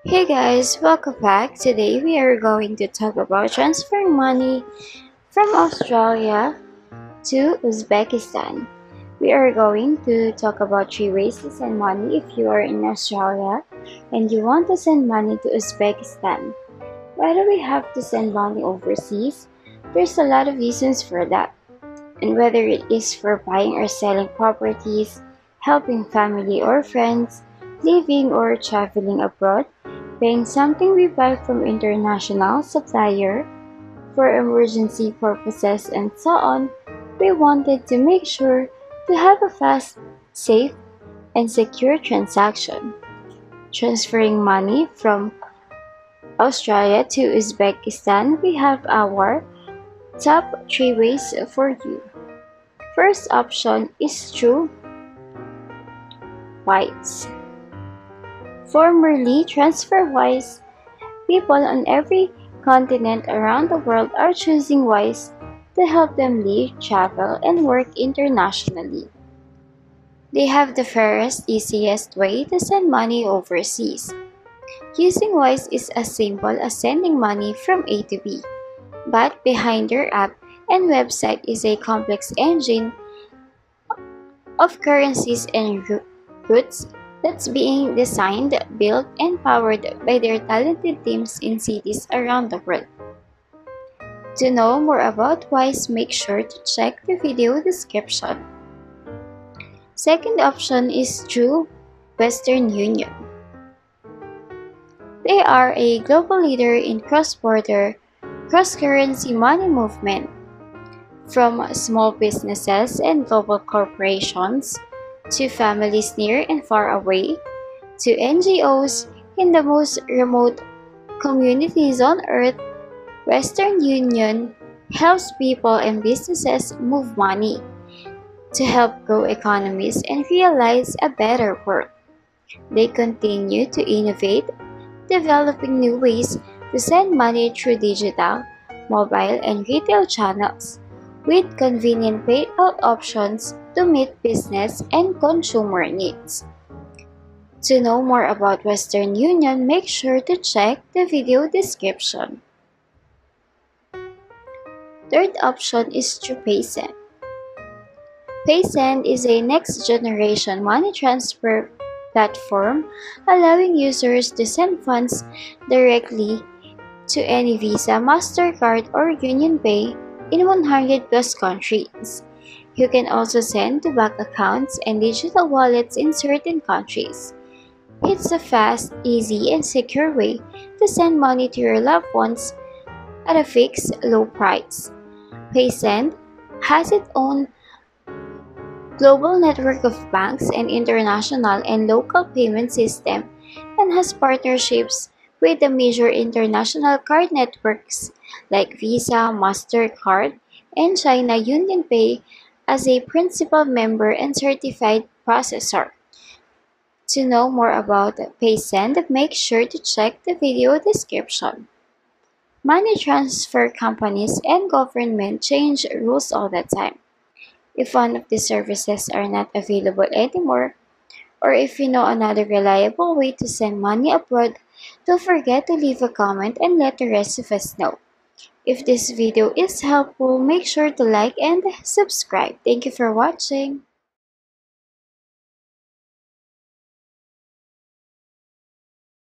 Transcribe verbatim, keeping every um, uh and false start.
Hey guys, welcome back. Today we are going to talk about transferring money from Australia to Uzbekistan. We are going to talk about three ways to send money if you are in Australia and you want to send money to Uzbekistan. Why do we have to send money overseas? There's a lot of reasons for that. And whether it is for buying or selling properties, helping family or friends, living or traveling abroad, paying something we buy from international supplier for emergency purposes and so on, we wanted to make sure to have a fast, safe, and secure transaction. Transferring money from Australia to Uzbekistan, we have our top three ways for you. First option is through Wise. Formerly TransferWise, people on every continent around the world are choosing Wise to help them live, travel, and work internationally. They have the fairest, easiest way to send money overseas. Using Wise is as simple as sending money from A to B, but behind their app and website is a complex engine of currencies and routes that's being designed, built, and powered by their talented teams in cities around the world. To know more about Wise, make sure to check the video description. Second option is through Western Union. They are a global leader in cross-border, cross-currency money movement. From small businesses and global corporations, to families near and far away, to N G Os in the most remote communities on earth, Western Union helps people and businesses move money to help grow economies and realize a better world. They continue to innovate, developing new ways to send money through digital, mobile, and retail channels, with convenient payout options to meet business and consumer needs. To know more about Western Union, make sure to check the video description. Third option is through Paysend. Paysend is a next-generation money transfer platform allowing users to send funds directly to any Visa, MasterCard, or UnionPay in one hundred plus countries. You can also send to bank accounts and digital wallets in certain countries. It's a fast, easy, and secure way to send money to your loved ones at a fixed, low price. Paysend has its own global network of banks and international and local payment system and has partnerships with the major international card networks like Visa, MasterCard, and China UnionPay as a principal member and certified processor. To know more about Paysend, make sure to check the video description. Money transfer companies and government change rules all the time. If one of these services are not available anymore, or if you know another reliable way to send money abroad, don't forget to leave a comment and let the rest of us know. If this video is helpful, make sure to like and subscribe. Thank you for watching.